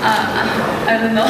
I don't know.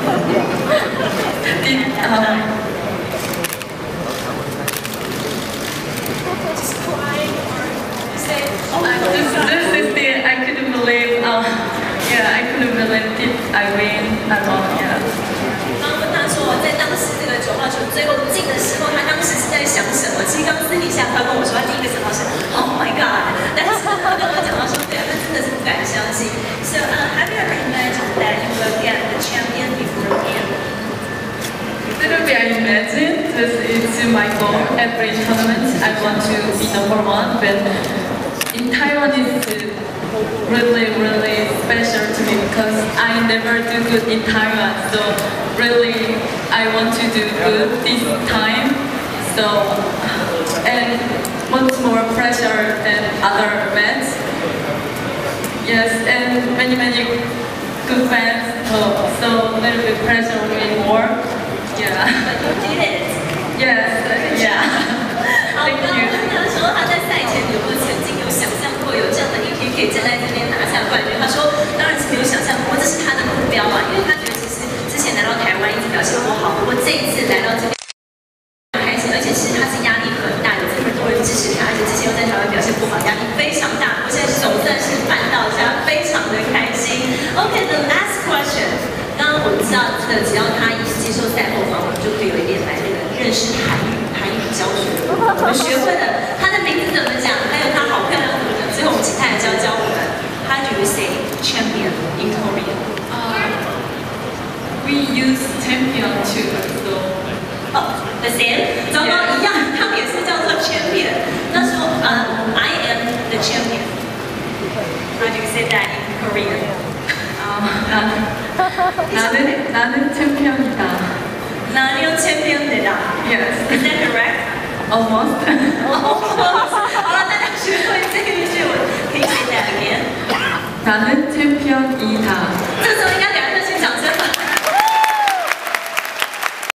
Just crying or say, oh my God. This is the I couldn't believe. Yeah, I couldn't believe it. I win. I won. Yeah. 刚问他说，在当时这个9号球最后进的时候，他当时是在想什么？其实刚私底下他跟我说，他第一个想到是 Oh my God， 但是他跟我讲到说，对啊，他真的是不敢相信。So have you ever imagined that you will get the champion before him? Literally, I imagine this is my goal. Every tournament, I want to be #1. But in Taiwan, it's really special to me because I never do good in Taiwan. So really, I want to do good this time. So and much more pressure than other events. Yes, and many good fans. So little bit pressure will be more. Yeah. But you did it. Yes. Yeah. 好，刚刚问他说他在赛前有没有曾经有想象过有这样的一天可以站在这边拿下冠军？他说当然是没有想象过，这是他的目标嘛，因为他觉得其实之前来到台湾一直表现不好，不过这一次来到这边很开心，而且其实他是压力很大，有这么多人支持他，而且之前又在台湾表现不好，压力非常大。我现在总算是办到家，非常的开心。Okay, the last question. 刚刚我们知道，这个只要他一接受赛后访，我们就可以有一点来那个认识韩语教学。我们学会了他的名字怎么讲，还有他好漂亮怎么讲。最后我们请他来教我们。How do you say champion in Korean? We use champion too. So. The same. 糟糕，一样，他们也是叫做 champion。那时候I am the champion. How do you say that in Korean? 나는 챔피언이다. 나는 챔피언이다. Yes. Is that correct? Almost. Almost. 好了，大家学会这个句，可以 say that again. 나는 챔피언이다. 这时候应该